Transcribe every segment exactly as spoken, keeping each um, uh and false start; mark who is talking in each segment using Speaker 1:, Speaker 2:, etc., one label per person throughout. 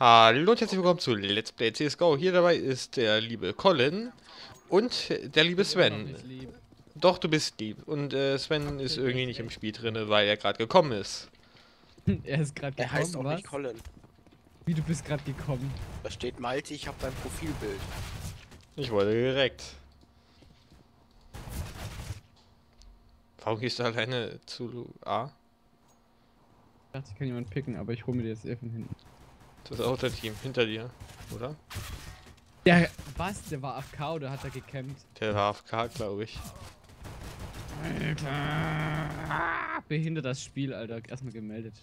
Speaker 1: Hallo und herzlich willkommen zu Let's Play C S G O. Hier dabei ist der liebe Colin und der liebe
Speaker 2: Ich bin immer noch
Speaker 1: Sven.
Speaker 2: nicht lieb.
Speaker 1: Doch, du bist lieb. Und äh, Sven ist
Speaker 2: Okay,
Speaker 1: irgendwie
Speaker 2: das
Speaker 1: nicht im
Speaker 2: echt.
Speaker 1: Spiel drin, weil er gerade gekommen ist.
Speaker 2: Er ist gerade
Speaker 3: Er heißt
Speaker 2: gekommen,
Speaker 3: auch
Speaker 2: was?
Speaker 3: nicht Colin.
Speaker 2: Wie, du bist gerade gekommen?
Speaker 3: Da steht Malte, ich habe dein Profilbild.
Speaker 1: Ich wurde direkt. Warum gehst du alleine zu A?
Speaker 2: Ich dachte, ich kann jemanden picken, aber ich hole mir jetzt eher von hinten.
Speaker 1: Das ist auch der Team hinter dir, oder?
Speaker 2: Der, was? Der war A F K oder hat er gecampt?
Speaker 1: Der war A F K, glaube ich.
Speaker 2: Alter. Ah, behindert das Spiel, Alter. Erstmal gemeldet.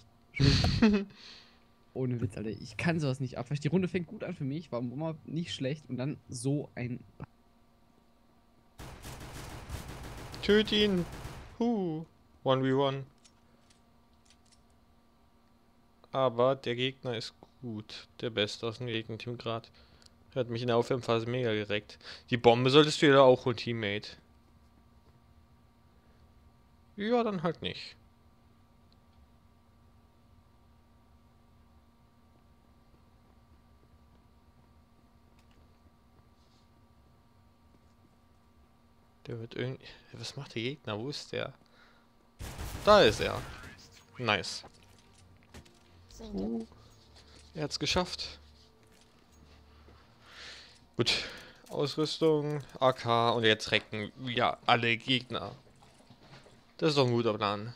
Speaker 2: Ohne Witz, Alter. Ich kann sowas nicht ab. Die Runde fängt gut an für mich, war immer nicht schlecht und dann so ein...
Speaker 1: Töt ihn! Huh! eins gegen eins. Aber der Gegner ist gut. Der Beste aus dem Gegnerteam gerade. Er hat mich in der Aufwärmphase mega gereckt. Die Bombe solltest du ja auch holen, Teammate. Ja, dann halt nicht. Der wird irgendwie... Was macht der Gegner? Wo ist der? Da ist er. Nice. Uh, er hat's geschafft. Gut. Ausrüstung, A K und jetzt recken ja alle Gegner. Das ist doch ein guter Plan.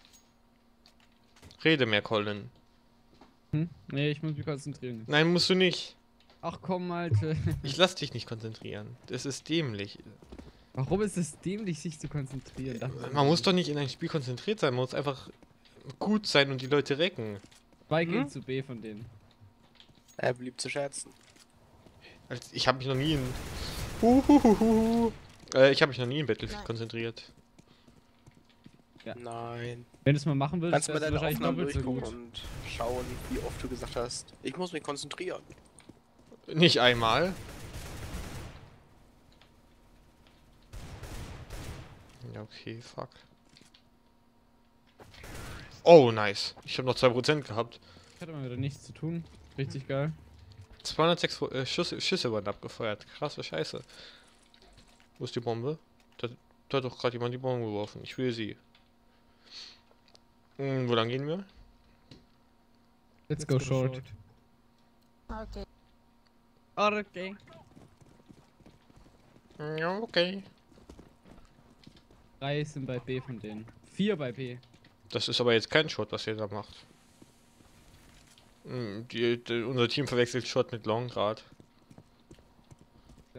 Speaker 1: Rede mehr, Colin.
Speaker 2: Hm? Nee, ich muss mich konzentrieren.
Speaker 1: Nein, musst du nicht.
Speaker 2: Ach komm, Alter.
Speaker 1: Ich lass dich nicht konzentrieren. Das ist dämlich.
Speaker 2: Warum ist es dämlich, sich zu konzentrieren? Das ist
Speaker 1: Man muss doch nicht in ein Spiel konzentriert sein. Man muss einfach gut sein und die Leute recken.
Speaker 2: Zwei
Speaker 3: Hm?
Speaker 2: gehen zu B von denen.
Speaker 3: Er blieb zu scherzen.
Speaker 1: Also, ich habe mich noch nie in... Huhuhuhu. Äh, ich habe mich noch nie in Battlefield konzentriert.
Speaker 2: Ja.
Speaker 3: Nein.
Speaker 2: Wenn du es mal machen willst,
Speaker 3: Kannst du mal
Speaker 2: wär's
Speaker 3: deine
Speaker 2: wahrscheinlich
Speaker 3: Aufnahmen
Speaker 2: doppelt so
Speaker 3: durchgucken
Speaker 2: gut.
Speaker 3: und schauen, wie oft du gesagt hast, ich muss mich konzentrieren.
Speaker 1: Nicht einmal. Ja, okay, fuck. Oh, nice. Ich habe noch zwei Prozent gehabt.
Speaker 2: Ich hatte mal wieder nichts zu tun. Richtig geil.
Speaker 1: zweihundertsechs äh, Schüsse, Schüsse wurden abgefeuert. Krasse Scheiße. Wo ist die Bombe? Da, da hat doch gerade jemand die Bombe geworfen. Ich will sie. Hm, wo lang gehen wir?
Speaker 2: Let's, Let's go, go short. short.
Speaker 4: Okay.
Speaker 2: Okay.
Speaker 1: Ja, okay.
Speaker 2: Drei sind bei B von denen. Vier bei B.
Speaker 1: Das ist aber jetzt kein Shot, was ihr da macht. Hm, die, die, unser Team verwechselt Shot mit Long grad.
Speaker 2: Ja.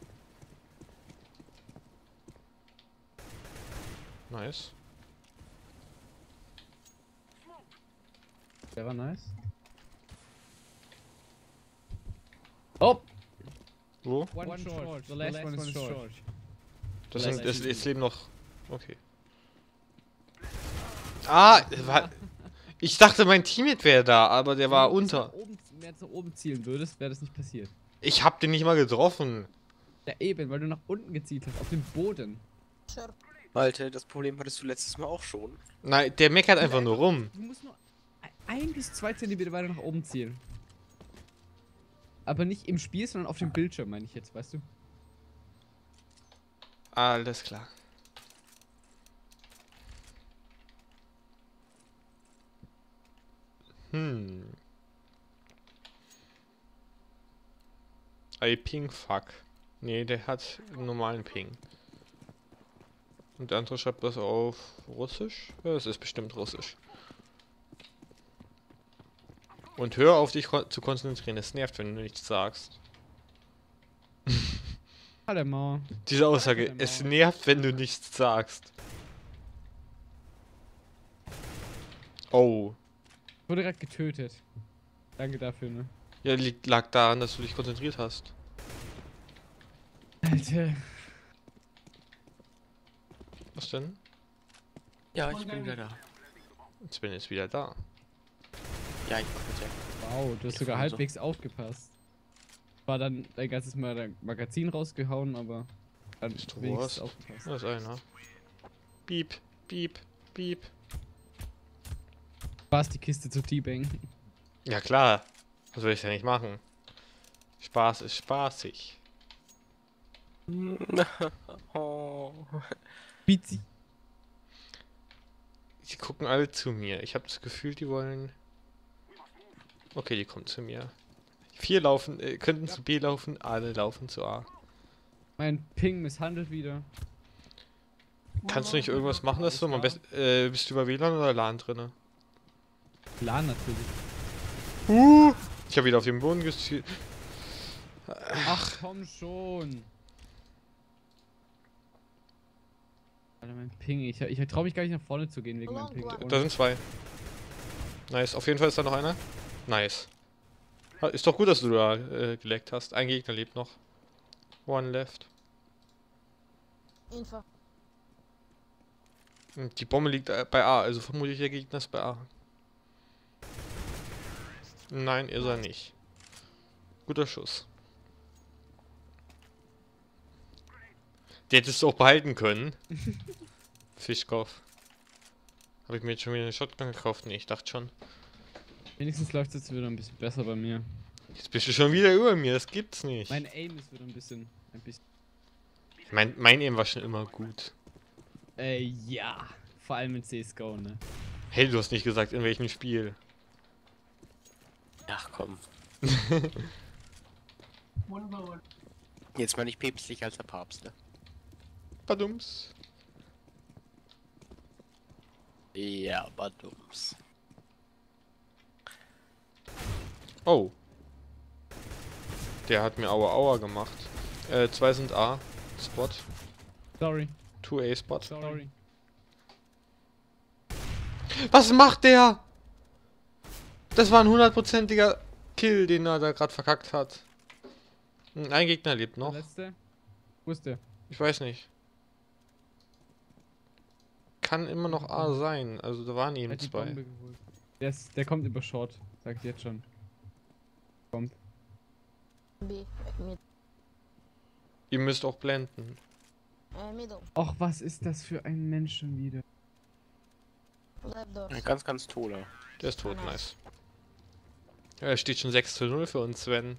Speaker 1: Nice.
Speaker 2: Der war nice. Oh!
Speaker 1: Wo?
Speaker 2: One, one short. short. The last, The last one, is one is short. short.
Speaker 1: Das
Speaker 2: Last
Speaker 1: sind, das,
Speaker 2: two.
Speaker 1: jetzt leben noch... Okay. Ah, war, ich dachte mein Teammate wäre da, aber der war
Speaker 2: Wenn du
Speaker 1: unter.
Speaker 2: nach oben, mehr nach oben zielen würdest, wäre das nicht passiert.
Speaker 1: Ich hab den nicht mal getroffen.
Speaker 2: Ja eben, weil du nach unten gezielt hast, auf den Boden.
Speaker 3: Malte, das Problem hattest du letztes Mal auch schon.
Speaker 1: Nein, der meckert einfach nur rum.
Speaker 2: Du musst nur ein bis zwei Zentimeter weiter nach oben zielen. Aber nicht im Spiel, sondern auf dem Bildschirm, meine ich jetzt, weißt du?
Speaker 1: Alles klar. Hm. I Ping fuck. Nee, der hat einen normalen Ping. Und der andere schreibt das auf Russisch? Ja, das ist bestimmt Russisch. Und hör auf dich kon zu konzentrieren, es nervt, wenn du nichts sagst.
Speaker 2: Hallo Mauer.
Speaker 1: Diese Aussage, es nervt, wenn du nichts sagst. Oh.
Speaker 2: Wurde gerade getötet. Danke dafür, ne?
Speaker 1: Ja, liegt, lag daran, dass du dich konzentriert hast.
Speaker 2: Alter.
Speaker 1: Was denn?
Speaker 3: Ja, ich bin wieder da.
Speaker 1: Jetzt bin ich jetzt wieder da.
Speaker 3: Ja, ich mach mit
Speaker 2: Wow, du hast sogar
Speaker 3: so.
Speaker 2: halbwegs aufgepasst. War dann dein ganzes Mal dein Magazin rausgehauen, aber dann
Speaker 1: Bist du
Speaker 2: wenigstens
Speaker 1: was?
Speaker 2: aufgepasst.
Speaker 1: Da ist einer. Piep, piep, piep.
Speaker 2: War es die Kiste zu T-Bang?
Speaker 1: Ja klar. Was will ich ja nicht machen? Spaß ist spaßig.
Speaker 3: Oh.
Speaker 2: Bizi.
Speaker 1: Die gucken alle zu mir. Ich habe das Gefühl, die wollen... Okay, die kommen zu mir. Vier laufen, äh, könnten
Speaker 2: Ja.
Speaker 1: zu B laufen, alle laufen zu A.
Speaker 2: Mein Ping misshandelt wieder.
Speaker 1: Kannst du nicht irgendwas machen, dass du am besten... Äh, bist du über W L A N oder LAN drinne?
Speaker 2: LAN natürlich.
Speaker 1: Uh, ich habe wieder auf den Boden gezielt.
Speaker 2: Ach komm schon. Alter, mein Ping. Ich, ich traue mich gar nicht nach vorne zu gehen wegen meinem Ping.
Speaker 1: Da sind zwei. Nice. Auf jeden Fall ist da noch einer. Nice. Ah, ist doch gut, dass du da äh, geleckt hast. Ein Gegner lebt noch. One left.
Speaker 4: Info.
Speaker 1: Und die Bombe liegt äh, bei A, also vermute ich, der Gegner ist bei A. Nein, ist er nicht. Guter Schuss. Die hättest du auch behalten können. Fischkopf. Habe ich mir jetzt schon wieder eine Shotgun gekauft? Nee, ich dachte schon.
Speaker 2: Wenigstens läuft es jetzt wieder ein bisschen besser bei mir.
Speaker 1: Jetzt bist du schon wieder über mir, das gibt's nicht.
Speaker 2: Mein Aim ist wieder ein bisschen. Ein bisschen.
Speaker 1: Mein, mein Aim war schon immer gut.
Speaker 2: Äh, ja. Vor allem in C S G O, ne?
Speaker 1: Hey, du hast nicht gesagt, in welchem Spiel.
Speaker 3: Ach komm. Jetzt mal nicht päpstlich als der Papst, ne?
Speaker 1: Badums.
Speaker 3: Ja, badums.
Speaker 1: Oh. Der hat mir Aua Aua gemacht. Äh, zwei sind A. Spot.
Speaker 2: Sorry.
Speaker 1: zwei A Spot.
Speaker 2: Sorry.
Speaker 1: Was macht der? Das war ein hundertprozentiger Kill, den er da gerade verkackt hat. Ein Gegner lebt noch.
Speaker 2: Der letzte. Wo ist der?
Speaker 1: Ich weiß nicht. Kann immer noch A sein. Also da waren
Speaker 2: Der
Speaker 1: eben
Speaker 2: hat die
Speaker 1: zwei.
Speaker 2: Bombe geholt. Der, ist, der kommt über Short. Sag ich jetzt schon. Kommt.
Speaker 4: B. Mid.
Speaker 1: Ihr müsst auch blenden.
Speaker 4: Äh, middle.
Speaker 2: Och, was ist das für ein Mensch schon wieder?
Speaker 4: Left door.
Speaker 3: Ein ganz, ganz toller.
Speaker 1: Der ist tot, nice. Ja, es steht schon sechs zu null für uns, Sven.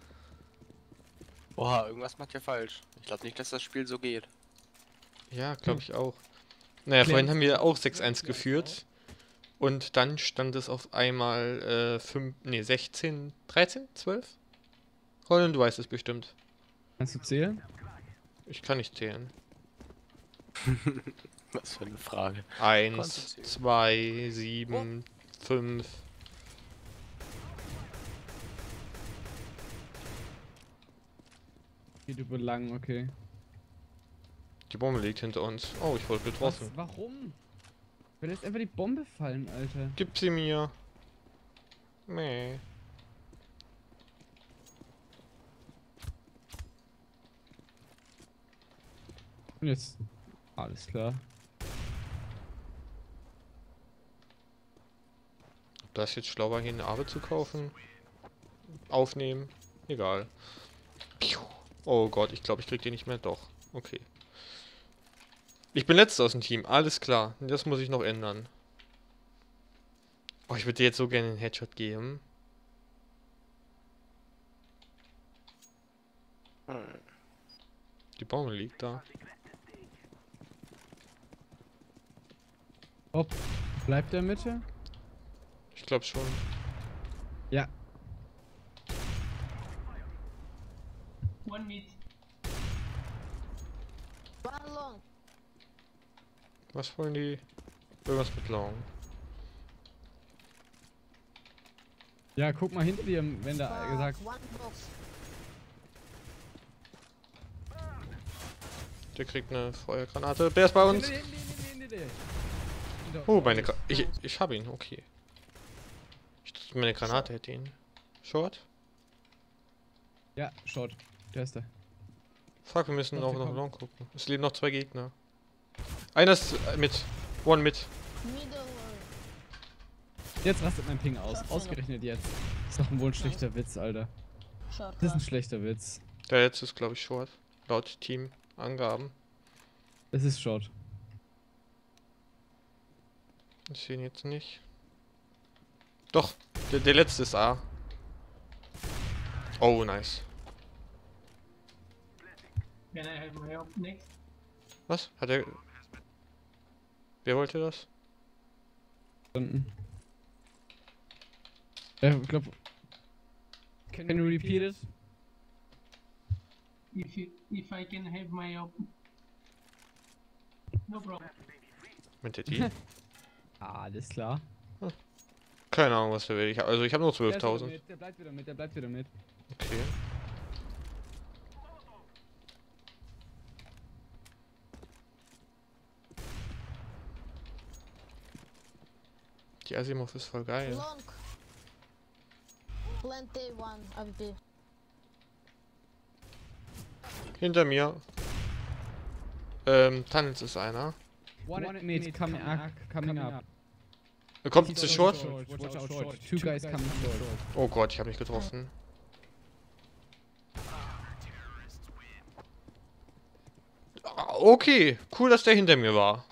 Speaker 3: Boah, irgendwas macht ihr falsch. Ich glaube nicht, dass das Spiel so geht.
Speaker 1: Ja, glaube ich auch. Naja, vorhin haben wir auch sechs eins geführt. Und dann stand es auf einmal äh, fünf, nee, sechzehn, dreizehn, zwölf? Colin, du weißt es bestimmt.
Speaker 2: Kannst du zählen?
Speaker 1: Ich kann nicht zählen.
Speaker 3: Was für eine Frage.
Speaker 1: Eins,
Speaker 3: Konntest
Speaker 1: zwei, sieben, fünf.
Speaker 2: Geht über lang, okay.
Speaker 1: Die Bombe liegt hinter uns. Oh, ich wurde getroffen.
Speaker 2: Was? Warum? Wer lässt einfach die Bombe fallen, Alter?
Speaker 1: Gib sie mir. Nee.
Speaker 2: Und jetzt. Alles klar.
Speaker 1: Ob das jetzt schlau war, hier eine Arbeit zu kaufen? Aufnehmen? Egal. Piu. Oh Gott, ich glaube, ich krieg den nicht mehr. Doch. Okay. Ich bin letzter aus dem Team. Alles klar. Das muss ich noch ändern. Oh, ich würde dir jetzt so gerne einen Headshot geben.
Speaker 3: Hm.
Speaker 1: Die Bombe liegt da.
Speaker 2: Ob. Bleibt der Mitte?
Speaker 1: Ich glaube schon.
Speaker 2: Ja.
Speaker 5: One meat.
Speaker 4: One long.
Speaker 1: Was wollen die? Irgendwas mit Long.
Speaker 2: Ja, guck mal hinter dir, wenn der
Speaker 4: Fuck,
Speaker 2: gesagt.
Speaker 4: One box.
Speaker 1: Der kriegt eine Feuergranate. Der ist bei uns.
Speaker 2: Nee, nee, nee, nee, nee, nee.
Speaker 1: Oh, meine Gra ich, ich habe ihn, okay. Ich dachte, meine Granate hätte ihn. Short?
Speaker 2: Ja, Short. Der ist da.
Speaker 1: Fuck, wir müssen
Speaker 2: Doch,
Speaker 1: auch
Speaker 2: der
Speaker 1: noch
Speaker 2: kommt.
Speaker 1: Long gucken. Es leben noch zwei Gegner. Einer ist äh, mit. One mit.
Speaker 4: Middle.
Speaker 2: Jetzt rastet mein Ping aus. Ausgerechnet jetzt. Ist doch ein wohl ein schlechter Witz, Alter.
Speaker 4: Short.
Speaker 2: Das ist ein
Speaker 4: one.
Speaker 2: schlechter Witz.
Speaker 1: Der letzte ist, glaube ich, Short. Laut Team-Angaben.
Speaker 2: Es ist Short.
Speaker 1: Ich sehe ihn jetzt nicht. Doch, der, der letzte ist A. Oh, nice.
Speaker 5: Can I have my help next?
Speaker 1: Was? Hat er... Wer wollte das?
Speaker 2: Unten. Ja, ich glaube. Can you repeat it?
Speaker 5: If you, if I can have my help. No problem.
Speaker 1: Mit der die?
Speaker 2: Ah, alles klar.
Speaker 1: Keine Ahnung, was der will. Ich hab, also ich habe nur
Speaker 2: Der ist wieder
Speaker 1: zwölftausend.
Speaker 2: mit, Der bleibt wieder mit, der bleibt wieder mit.
Speaker 1: Okay. Die Asimov ist voll geil.
Speaker 4: Long. Plenty one A W P.
Speaker 1: Hinter mir. Ähm, Tunnels ist einer.
Speaker 2: One mid coming up, coming up.
Speaker 1: Er kommt zu Short.
Speaker 2: Watch out, short. Two guys coming short.
Speaker 1: Oh Gott, ich habe mich getroffen. Ah, okay, cool, dass der hinter mir war.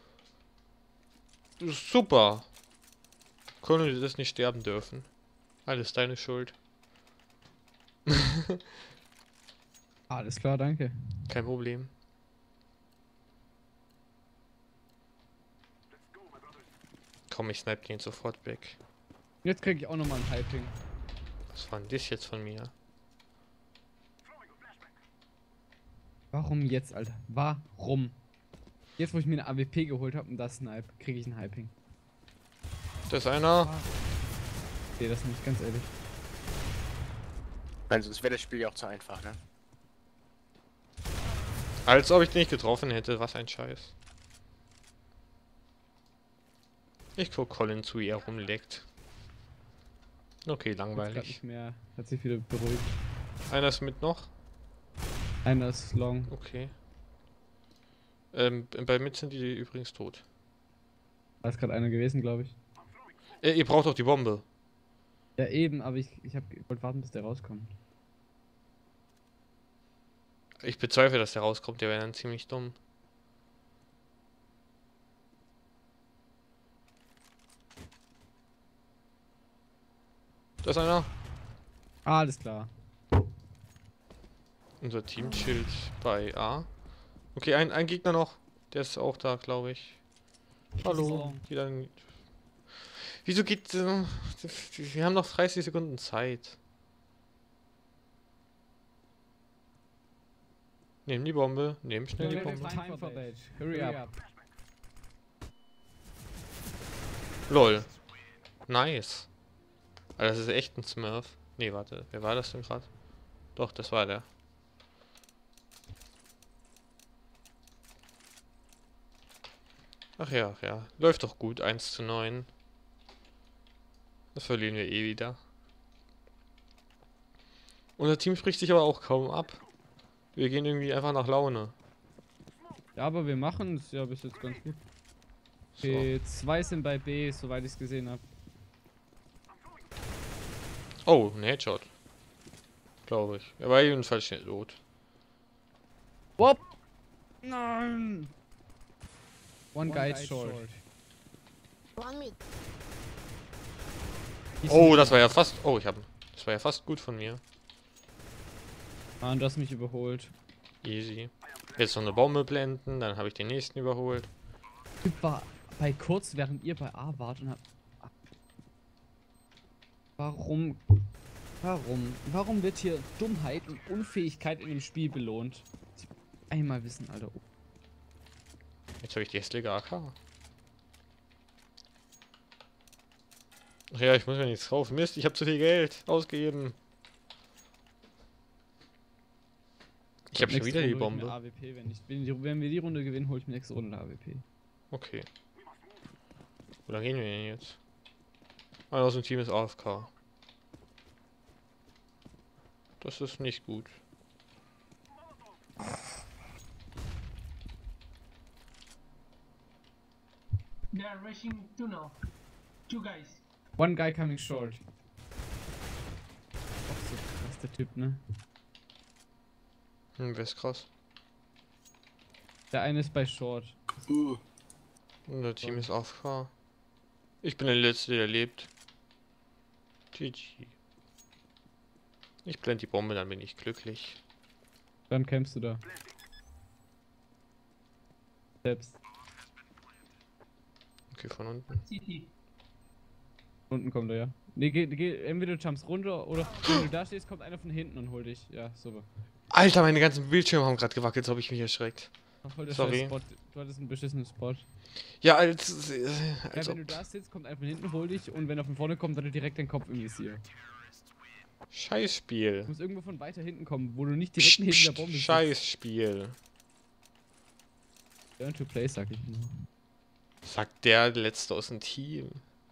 Speaker 1: Super. Konnte das nicht sterben dürfen. Alles deine Schuld.
Speaker 2: Alles klar, danke.
Speaker 1: Kein Problem. Komm, ich snipe den sofort weg.
Speaker 2: Jetzt krieg ich auch nochmal ein Hyping.
Speaker 1: Was war denn das jetzt von mir?
Speaker 2: Warum jetzt, Alter? Warum? Jetzt, wo ich mir eine A W P geholt habe und das Snipe, kriege ich ein Hyping.
Speaker 1: Da ist einer.
Speaker 2: Ich sehe das nicht, ganz ehrlich.
Speaker 3: Nein, sonst wäre das Spiel ja auch zu einfach, ne?
Speaker 1: Als ob ich den nicht getroffen hätte. Was ein Scheiß. Ich guck Colin zu, wie er rumleckt. Okay,
Speaker 2: Jetzt grad
Speaker 1: langweilig.
Speaker 2: nicht mehr. Hat sich wieder beruhigt.
Speaker 1: Einer ist mit noch.
Speaker 2: Einer ist long.
Speaker 1: Okay. Ähm, bei mit sind die übrigens tot.
Speaker 2: Da ist gerade einer gewesen, glaube ich.
Speaker 1: Äh, ihr braucht doch die Bombe.
Speaker 2: Ja, eben, aber ich, ich, hab- ich wollte warten, bis der rauskommt.
Speaker 1: Ich bezweifle, dass der rauskommt. Der wäre dann ziemlich dumm. Da ist einer.
Speaker 2: Ah, alles klar.
Speaker 1: Unser Team chillt bei A. Okay, ein, ein Gegner noch. Der ist auch da, glaube ich. Hallo.
Speaker 2: So.
Speaker 1: Jeder. Wieso geht... Äh, wir haben noch dreißig Sekunden Zeit. Nehmen die Bombe. Nehmen schnell die Bombe.
Speaker 2: Time for that. Hurry up.
Speaker 1: Lol. Nice. Alter, das ist echt ein Smurf. Nee, warte. Wer war das denn gerade? Doch, das war der. Ach ja, ach ja. Läuft doch gut. eins zu neun. Das verlieren wir eh wieder. Unser Team spricht sich aber auch kaum ab. Wir gehen irgendwie einfach nach Laune.
Speaker 2: Ja, aber wir machen es ja bis jetzt ganz gut.
Speaker 1: So.
Speaker 2: Okay, zwei sind bei B, soweit ich es gesehen habe.
Speaker 1: Oh, ein Headshot. Glaube ich. Er war jedenfalls schnell tot.
Speaker 2: Wop! Nein! One, guy is short.
Speaker 4: One mid.
Speaker 1: Oh, das war ja fast... Oh, ich hab... Das war ja fast gut von mir.
Speaker 2: Mann, du hast mich überholt.
Speaker 1: Easy. Jetzt noch eine Bombe blenden, dann habe ich den nächsten überholt.
Speaker 2: Typ war bei kurz, während ihr bei A wart und hab... Warum? Warum? Warum wird hier Dummheit und Unfähigkeit in dem Spiel belohnt? Ich will einmal wissen, Alter.
Speaker 1: Jetzt habe ich die hässliche A K. Ach ja, ich muss mir nichts kaufen. Mist, ich habe zu viel Geld ausgegeben. Ich habe schon wieder die Bombe.
Speaker 2: A W P, wenn, ich, wenn, die, wenn wir die Runde gewinnen, hol ich mir nächste Runde A W P.
Speaker 1: Okay. Wo lang gehen wir denn jetzt? Einer aus dem Team ist A F K. Das ist nicht gut.
Speaker 5: They are rushing two now. Two guys.
Speaker 2: One guy coming short. Ach so krass, der Typ, ne?
Speaker 1: Hm, wer ist krass?
Speaker 2: Der eine ist bei short.
Speaker 3: Uh.
Speaker 1: Unser Team ist A F K. Ich bin der Letzte, der lebt. G G. Ich blende die Bombe, dann bin ich glücklich.
Speaker 2: Dann campst du da. Selbst.
Speaker 1: Okay, von unten.
Speaker 5: City.
Speaker 2: Unten kommt er, ja. Nee, geh, geh, entweder du jumpst runter oder wenn du da stehst, kommt einer von hinten und holt dich. Ja, super.
Speaker 1: Alter, meine ganzen Bildschirme haben gerade gewackelt, so habe ich mich erschreckt.
Speaker 2: Ach, voll der
Speaker 1: Sorry.
Speaker 2: scheiß Spot. Du hattest einen beschissenen Spot.
Speaker 1: Ja, als, äh,
Speaker 2: Ja,
Speaker 1: als
Speaker 2: wenn du
Speaker 1: ob.
Speaker 2: da sitzt, kommt einer von hinten, hol dich und wenn er von vorne kommt, dann hat er direkt den Kopf im Visier.
Speaker 1: Scheißspiel.
Speaker 2: Du musst irgendwo von weiter hinten kommen, wo du nicht direkt
Speaker 1: Psst,
Speaker 2: neben der
Speaker 1: psst,
Speaker 2: Bombe sitzt.
Speaker 1: Scheißspiel.
Speaker 2: Learn to play, sag ich nur.
Speaker 1: Sagt der Letzte aus dem Team.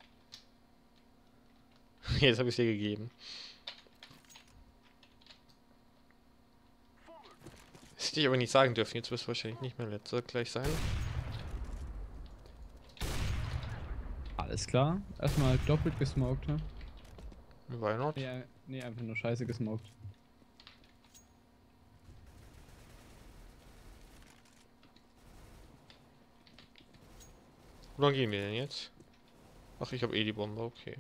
Speaker 1: Jetzt habe ich es dir gegeben. Das hätte ich aber nicht sagen dürfen. Jetzt wirst du wahrscheinlich nicht mehr Letzter gleich sein.
Speaker 2: Alles klar. Erstmal doppelt gesmoked, ne?
Speaker 1: Why not?
Speaker 2: Nee, nee, einfach nur scheiße gesmoked.
Speaker 1: Wo lang gehen wir denn jetzt? Ach, ich habe eh die Bombe, okay.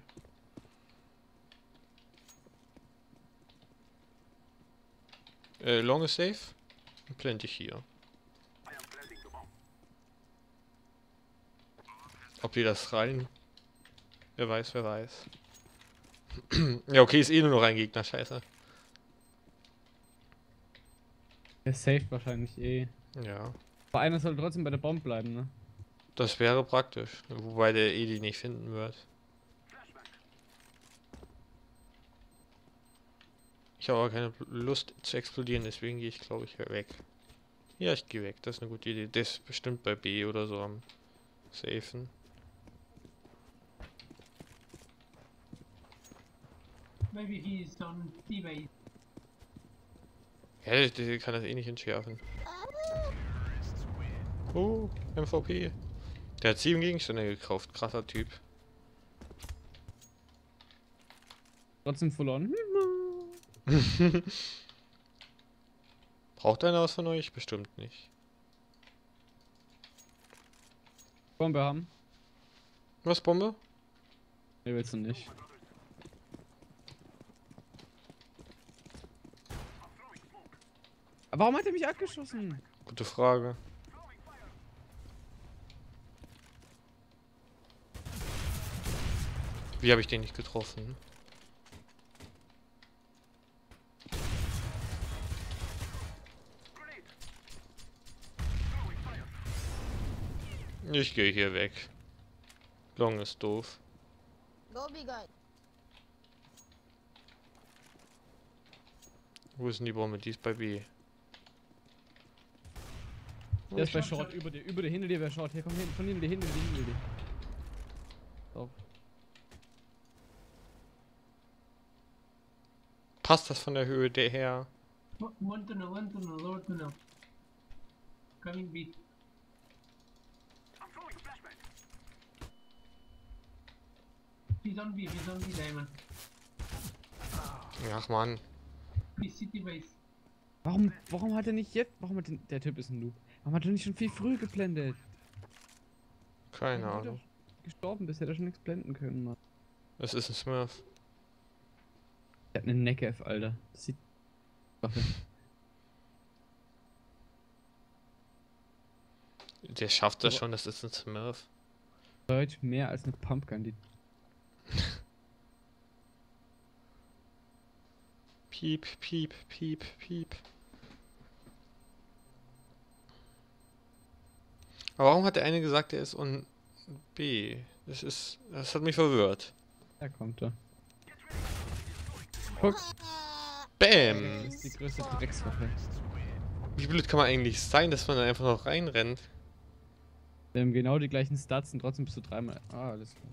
Speaker 1: Äh, long is safe. Dann blende ich hier. Ob die das rein? Wer weiß, wer weiß. Ja, okay, ist eh nur noch ein Gegner, scheiße.
Speaker 2: Der safe wahrscheinlich eh.
Speaker 1: Ja,
Speaker 2: Aber einer soll trotzdem bei der Bombe bleiben, ne?
Speaker 1: das wäre praktisch. Wobei der eh die nicht finden wird. Ich habe aber keine Lust zu explodieren, deswegen gehe ich, glaube ich, weg. Ja, ich gehe weg, das ist eine gute Idee. Der ist bestimmt bei B oder so am Safen.
Speaker 5: Maybe he's on D-Base.
Speaker 1: Ja, der, der kann das eh nicht entschärfen. Oh, M V P. Der hat sieben Gegenstände gekauft, krasser Typ.
Speaker 2: Trotzdem verloren.
Speaker 1: Braucht einer was von euch? Bestimmt nicht.
Speaker 2: Bombe haben.
Speaker 1: Was, Bombe?
Speaker 2: Nee, willst du nicht. Aber warum hat er mich abgeschossen?
Speaker 1: Gute Frage. Wie habe ich den nicht getroffen? Ich gehe hier weg. Long ist doof.
Speaker 4: Go B, guy.
Speaker 1: Wo ist denn die Bombe? Die ist bei B.
Speaker 2: Der ist bei Short, über dir, über dir, hinter dir, wer Short. Hier, komm hin, von hinten dir, hinter dir, hinter dir. So.
Speaker 1: Passt das von der Höhe der her?
Speaker 5: One one to know, one to know, lower to know. Coming B. He's on B, he's on B, Diamond.
Speaker 1: Ach man.
Speaker 5: B City Base.
Speaker 2: Warum, warum hat er nicht jetzt, warum hat den, der Typ ist ein Noob. Warum hat er nicht schon viel früher geblendet?
Speaker 1: Keine
Speaker 2: Der ist
Speaker 1: Ahnung.
Speaker 2: doch gestorben, bis hätte er schon nichts blenden können, Mann.
Speaker 1: Es ist ein Smurf.
Speaker 2: Der hat eine Neckef, Alter. Das sieht... Waffe.
Speaker 1: Der schafft das
Speaker 2: Aber-
Speaker 1: schon, das ist ein Smurf.
Speaker 2: Deutsch mehr als eine Pumpgun, die...
Speaker 1: Piep, piep, piep, piep. Aber warum hat der eine gesagt, er ist on B? Das ist. Das hat mich verwirrt.
Speaker 2: Da kommt er. Guck,
Speaker 1: Bäm!
Speaker 2: das ist die größte Dreckswaffe.
Speaker 1: Wie blöd kann man eigentlich sein, dass man da einfach noch reinrennt?
Speaker 2: Wir haben genau die gleichen Stats und trotzdem bist du dreimal... Ah, alles klar.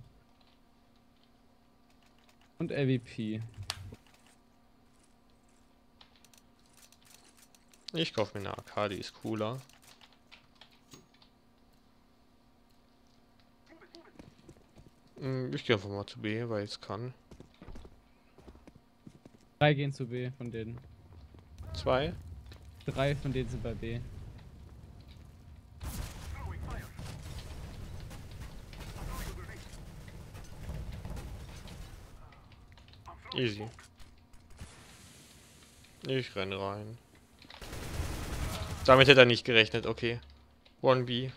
Speaker 2: Und L V P.
Speaker 1: Ich kaufe mir eine A K, die ist cooler. Hm, Ich gehe einfach mal zu B, weil ich es kann.
Speaker 2: Drei gehen zu B von denen.
Speaker 1: Zwei.
Speaker 2: Drei von denen sind bei B.
Speaker 1: Easy. Ich renne rein. Damit hätte er nicht gerechnet, okay. one B.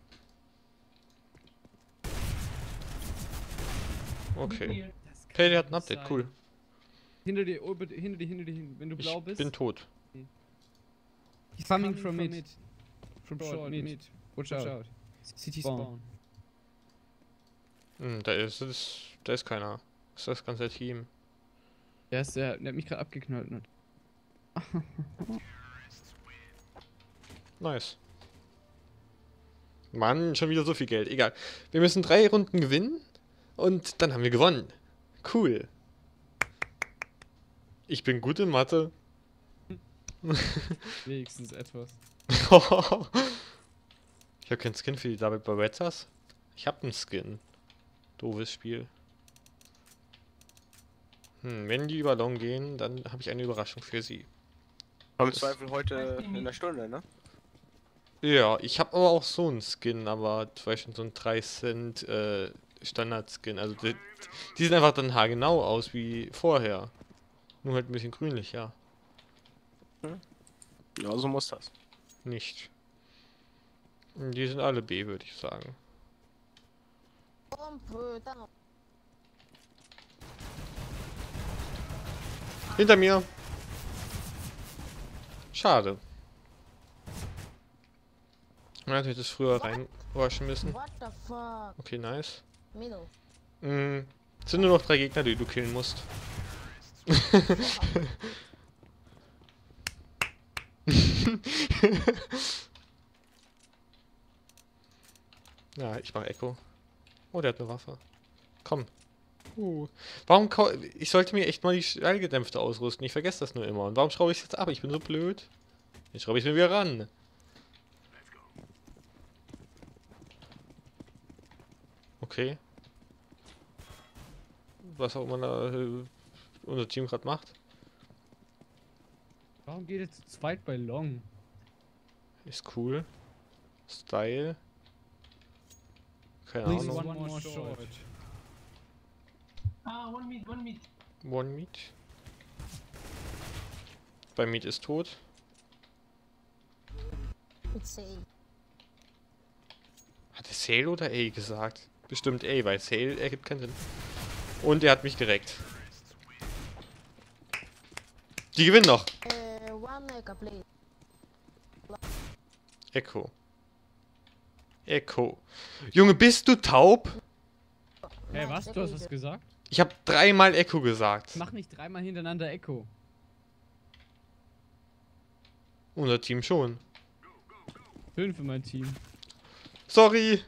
Speaker 1: Okay.
Speaker 5: Here.
Speaker 2: Das kann
Speaker 1: Hey, der hat
Speaker 2: nicht
Speaker 1: ein Update,
Speaker 2: sein.
Speaker 1: cool.
Speaker 2: Hinter dir, oh, bitte, hinter dir, hinter dir, hin- wenn du blau
Speaker 1: Ich
Speaker 2: bist.
Speaker 1: bin tot.
Speaker 2: He's coming from mid. From short, mid. Watch out. City spawn.
Speaker 1: Hm, da ist es. Da ist keiner. Das ist das ganze Team.
Speaker 2: Der ist der, der hat mich gerade abgeknallt. Ne?
Speaker 1: Nice. Mann, schon wieder so viel Geld. Egal. Wir müssen drei Runden gewinnen und dann haben wir gewonnen. Cool. Ich bin gut in Mathe.
Speaker 2: Wenigstens etwas.
Speaker 1: Ich habe keinen Skin für die David Barettas. Ich habe einen Skin. Doofes Spiel. Hm, wenn die über Long gehen, dann habe ich eine Überraschung für sie.
Speaker 3: Aber im
Speaker 1: Das-
Speaker 3: Zweifel heute in einer Stunde, ne?
Speaker 1: Ja, ich habe aber auch so einen Skin, aber zum Beispiel so ein drei Cent äh, Standard-Skin. Also die, die sehen einfach dann haargenau aus wie vorher. Nur halt ein bisschen grünlicher.
Speaker 3: Ja, so muss das.
Speaker 1: Nicht. Die sind alle B, würde ich sagen.
Speaker 4: Pompe, dann.
Speaker 1: Hinter mir. Schade. Man hätte es früher reinwaschen müssen.
Speaker 4: What the fuck?
Speaker 1: Okay, nice.
Speaker 4: Middle.
Speaker 1: Mm, es sind nur noch drei Gegner, die du killen musst. Ja, ich mach Echo. Oh, der hat eine Waffe. Komm. Uh. Warum kau Ich sollte mir echt mal die Schallgedämpfte ausrüsten. Ich vergesse das nur immer. Und warum schraube ich es jetzt ab? Ich bin so blöd. Jetzt schraube ich mir wieder ran. Okay. Was auch immer da, äh, unser Team gerade macht.
Speaker 2: Warum geht er zu zweit bei Long?
Speaker 1: Ist cool. Style. Keine
Speaker 2: Please
Speaker 1: Ahnung.
Speaker 2: one more short.
Speaker 5: Ah, one meat, one meat.
Speaker 1: One Meat. Bei Meat ist tot.
Speaker 4: It's A.
Speaker 1: Hat er Sale oder A gesagt? Bestimmt A, weil Sale ergibt keinen Sinn. Und er hat mich gereckt. Die gewinnen noch.
Speaker 4: Uh, one mega play.
Speaker 1: Echo. Echo. Junge, bist du taub?
Speaker 2: Hey, was? Du hast was gesagt?
Speaker 1: Ich habe dreimal Echo gesagt.
Speaker 2: Mach nicht dreimal hintereinander Echo.
Speaker 1: Unser Team schon.
Speaker 2: Schön für mein Team.
Speaker 1: Sorry.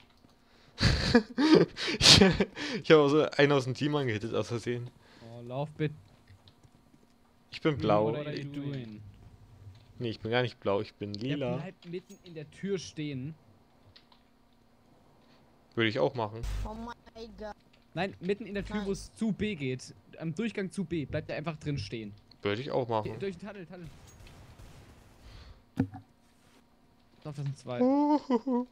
Speaker 1: ich ich habe so einen aus dem Team angehittet aus Versehen.
Speaker 2: Oh, lauf bitte.
Speaker 1: Ich bin blau.
Speaker 2: What are you doing?
Speaker 1: Nee, ich bin gar nicht blau, ich bin
Speaker 2: Der
Speaker 1: lila.
Speaker 2: bleibt mitten in der Tür stehen.
Speaker 1: Würde ich auch machen.
Speaker 4: Oh my god.
Speaker 2: Nein, mitten in der Tür, wo es zu B geht. Am Durchgang zu B. Bleibt er einfach drin stehen.
Speaker 1: Würde ich auch
Speaker 2: Geh
Speaker 1: machen.
Speaker 2: durch den Tunnel, Tunnel. Ich glaube, das sind zwei.
Speaker 1: Uhuhu.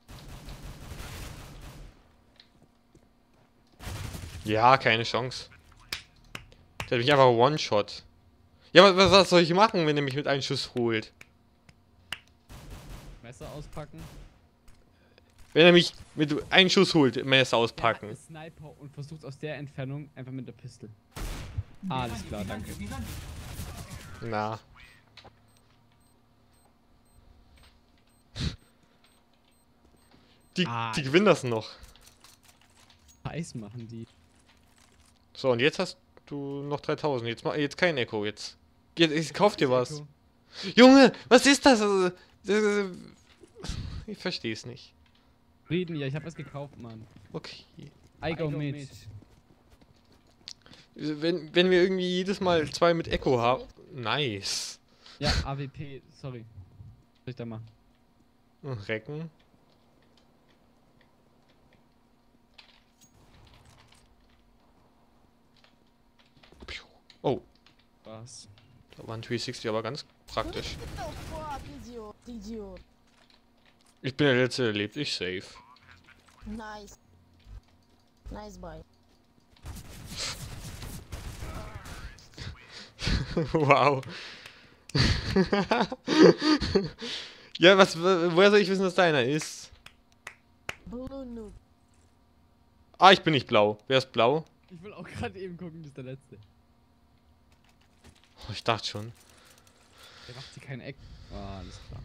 Speaker 1: Ja, keine Chance. Der hat mich einfach One-Shot. Ja, aber was soll ich machen, wenn er mich mit einem Schuss holt?
Speaker 2: Messer auspacken.
Speaker 1: Wenn er mich mit einem Schuss holt, Messer
Speaker 2: Er hat
Speaker 1: auspacken.
Speaker 2: einen Sniper und versucht aus der Entfernung einfach mit der Pistole. Ah, alles klar, danke.
Speaker 1: Na. Die,
Speaker 2: Ah.
Speaker 1: die gewinnen das noch.
Speaker 2: Heiß machen die.
Speaker 1: So, und jetzt hast du noch dreitausend. Jetzt, mach- jetzt kein Echo, jetzt. Jetzt, jetzt kauf dir was.
Speaker 2: Echo.
Speaker 1: Junge, was ist das? Also, das ist- Ich verstehe es nicht.
Speaker 2: Frieden, ja, ich hab was gekauft, Mann.
Speaker 1: Okay.
Speaker 2: I go mit.
Speaker 1: Wenn, wenn wir irgendwie jedes Mal zwei mit Echo haben. Nice.
Speaker 2: Ja, A W P, sorry. Was soll ich da machen?
Speaker 1: Recken. Piu. Oh,
Speaker 2: Was?
Speaker 1: da war ein dreihundertsechzig, aber ganz praktisch.
Speaker 4: What the fuck, Idiot, Idiot.
Speaker 1: Ich bin der Letzte, der lebt. Ich safe.
Speaker 4: Nice. Nice boy.
Speaker 1: Wow. Ja, was, woher soll ich wissen, dass deiner ist?
Speaker 4: Blue noob.
Speaker 1: Ah, ich bin nicht blau. Wer ist blau?
Speaker 2: Ich will auch gerade eben gucken, das ist der letzte.
Speaker 1: Oh, ich dachte schon.
Speaker 2: Der macht hier kein Eck. Ah, alles klar.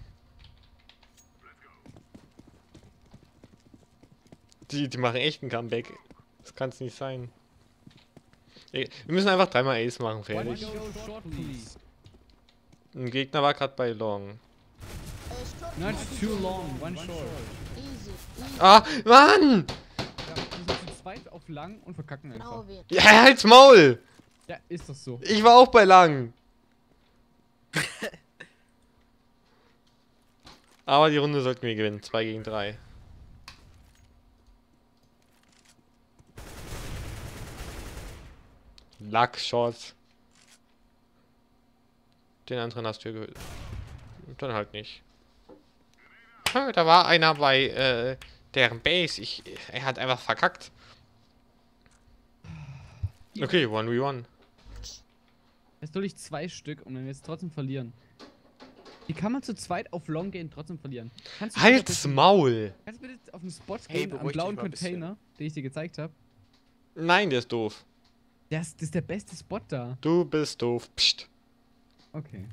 Speaker 1: Die, die machen echt ein Comeback. Das kann es nicht sein. Ey, wir müssen einfach dreimal Ace machen,
Speaker 2: One
Speaker 1: fertig.
Speaker 2: go short, please.
Speaker 1: Ein Gegner war gerade bei Long.
Speaker 4: Uh, short
Speaker 2: Not
Speaker 4: noob.
Speaker 2: too long, one short.
Speaker 4: Easy, easy.
Speaker 1: Ah, Mann!
Speaker 2: Ja, wir sind zu zweit auf lang und verkacken einfach.
Speaker 4: Now win.
Speaker 1: Ja, halt's Maul!
Speaker 2: Ja, ist das so.
Speaker 1: Ich war auch bei Lang. Aber die Runde sollten wir gewinnen. zwei gegen drei. Luck-Shot. Den anderen hast du ja gehört. Dann halt nicht. Ah, da war einer bei äh, deren Base. Ich, er hat einfach verkackt. Okay, one v one.
Speaker 2: Jetzt hol ich zwei Stück und dann jetzt trotzdem verlieren. Wie kann man zu zweit auf Long gehen und trotzdem verlieren? Kannst du bitte
Speaker 1: Halt's
Speaker 2: bitte-
Speaker 1: Maul!
Speaker 2: Kannst du bitte auf den Spot
Speaker 3: Hey,
Speaker 2: gehen, am
Speaker 3: beruhig dich
Speaker 2: blauen
Speaker 3: mal ein bisschen.
Speaker 2: Container, den ich dir gezeigt habe?
Speaker 1: Nein, der ist doof.
Speaker 2: Das, das ist der beste Spot da.
Speaker 1: Du bist doof. Psst.
Speaker 2: Okay.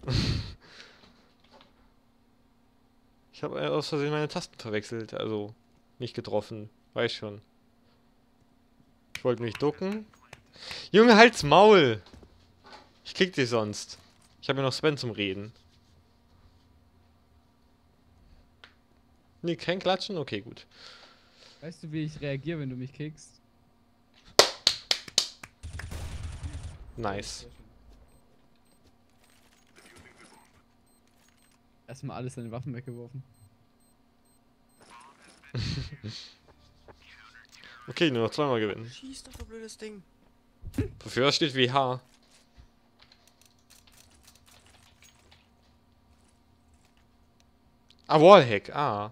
Speaker 1: Ich habe aus Versehen meine Tasten verwechselt. Also nicht getroffen. Weiß schon. Ich wollte mich ducken. Junge, halt's Maul! Ich krieg dich sonst. Ich habe ja noch Sven zum Reden. Nee, kein Klatschen? Okay, gut.
Speaker 2: Weißt du, wie ich reagiere, wenn du mich kickst?
Speaker 1: Nice.
Speaker 2: Erstmal alles seine Waffen weggeworfen.
Speaker 1: Okay, nur noch zweimal gewinnen.
Speaker 3: Schieß doch, so blödes Ding.
Speaker 1: Wofür steht W H? Ah, Wallhack. Ah.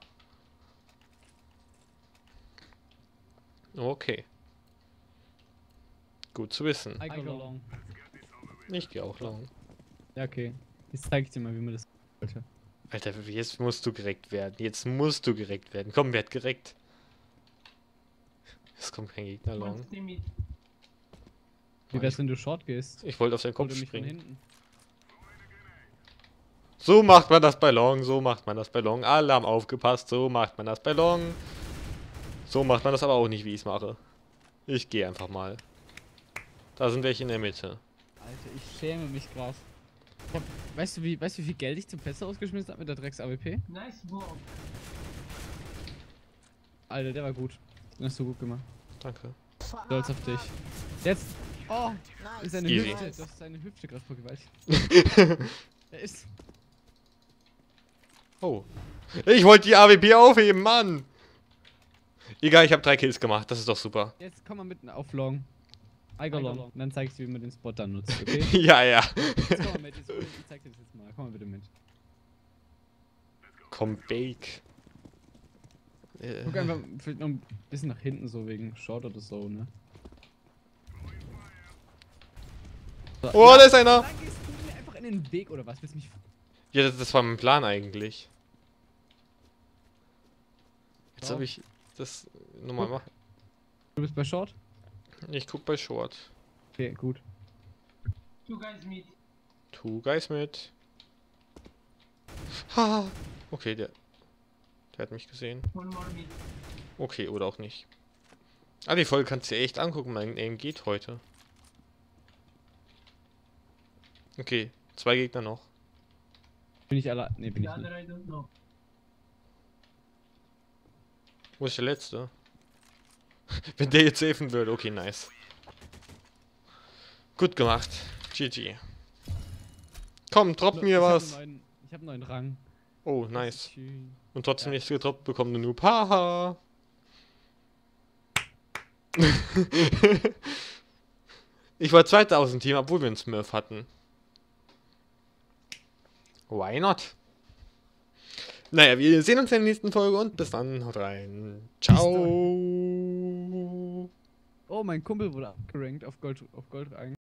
Speaker 1: Okay. Gut zu wissen.
Speaker 2: I go long.
Speaker 1: Ich gehe auch lang.
Speaker 2: Ja, okay. Jetzt zeig ich dir mal, wie man das sollte.
Speaker 1: Alter, jetzt musst du gereckt werden. Jetzt musst du gereckt werden. Komm, werd gereckt. Es kommt kein Gegner
Speaker 5: One
Speaker 1: long.
Speaker 5: stay mid.
Speaker 2: Wie wär's, wenn du short gehst?
Speaker 1: Ich wollte auf seinen Kopf
Speaker 2: Oder mich von
Speaker 1: springen.
Speaker 2: hinten.
Speaker 1: So macht man das bei Long, so macht man das bei Long. Alle haben aufgepasst, so macht man das bei Long. So macht man das aber auch nicht, wie ich es mache. Ich gehe einfach mal. Da sind welche in der Mitte.
Speaker 2: Alter, ich schäme mich krass. Ich hab, weißt du, wie, weißt du, wie viel Geld ich zum Fenster ausgeschmissen habe mit der Drecks-A W P?
Speaker 5: Nice block.
Speaker 2: Alter, der war gut. Den hast du gut gemacht.
Speaker 1: Danke.
Speaker 4: Fuck.
Speaker 2: Stolz auf dich. Jetzt. Oh,
Speaker 4: Nice.
Speaker 2: ist seine
Speaker 1: Easy.
Speaker 2: Hüfte. Du hast seine Hüfte gerade vergewaltigt. Er ist.
Speaker 1: Oh. Ich wollte die A W P aufheben, Mann! Egal, ich habe drei Kills gemacht. Das ist doch super.
Speaker 2: Jetzt komm mal mitten auf Long. I go long. Und dann zeig ich dir, wie man den Spot dann nutzt, okay?
Speaker 1: Ja, ja.
Speaker 2: Jetzt komm mal mit. Jetzt, ich zeig dir das jetzt mal. Komm mal bitte mit.
Speaker 1: Komm, Bake. Äh,
Speaker 2: Guck einfach vielleicht noch ein bisschen nach hinten, so wegen Short oder so, ne? So,
Speaker 1: Oh, da ist einer!
Speaker 2: Dann gehst du mir einfach in den Weg oder was? Willst du mich.
Speaker 1: Ja, das, das war mein Plan eigentlich. Jetzt
Speaker 2: Ja.
Speaker 1: habe ich das nochmal
Speaker 2: Guck.
Speaker 1: machen.
Speaker 2: Du bist bei Short?
Speaker 1: Ich guck bei Short.
Speaker 2: Okay, gut.
Speaker 5: Two guys mid.
Speaker 1: Two Guys mit. Ha! Okay, der. Der hat mich gesehen.
Speaker 5: One more mid.
Speaker 1: Okay, oder auch nicht. Ah, die Folge kannst du dir echt angucken. Mein Aim geht heute. Okay, zwei Gegner noch.
Speaker 2: Bin ich allein? Ne, bin
Speaker 5: The
Speaker 2: ich nicht.
Speaker 5: other I don't know.
Speaker 1: Wo ist der letzte? Wenn der jetzt safen würde. Okay, nice. Gut gemacht. G G. Komm, drop mir
Speaker 2: Ich hab
Speaker 1: was.
Speaker 2: einen neuen, ich hab einen neuen Rang.
Speaker 1: Oh,
Speaker 2: Das ist
Speaker 1: nice.
Speaker 2: schön.
Speaker 1: Und trotzdem
Speaker 2: Ja.
Speaker 1: nichts gedroppt bekommen, nur Haha. Ich war Zweiter aus dem Team, obwohl wir einen Smurf hatten. Why not? Naja, wir sehen uns in der nächsten Folge und bis dann, haut rein. Ciao.
Speaker 2: Oh, mein Kumpel wurde abgerankt auf Gold, auf Gold Rang.